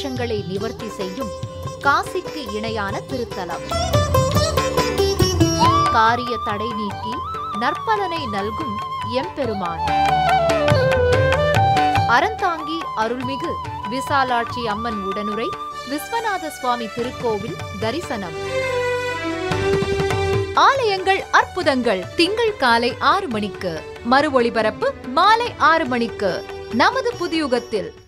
தோஷங்களை நிவர்த்தி செய்யும் காசிக்கு இணையான திருத்தலம். காரிய தடை நீக்கி நற்பலனை நல்கும் எம்பெருமான். அறந்தாங்கி அருள்மிகு விசாலாட்சி அம்மன் உடனுரை விஸ்வநாத சுவாமி திருக்கோவில் தரிசனம். ஆலயங்கள் அற்புதங்கள் திங்கள் காலை 6 மணிக்கு, மறு ஒளிபரப்பு மாலை 6 மணிக்கு நமது புதியுகத்தில்.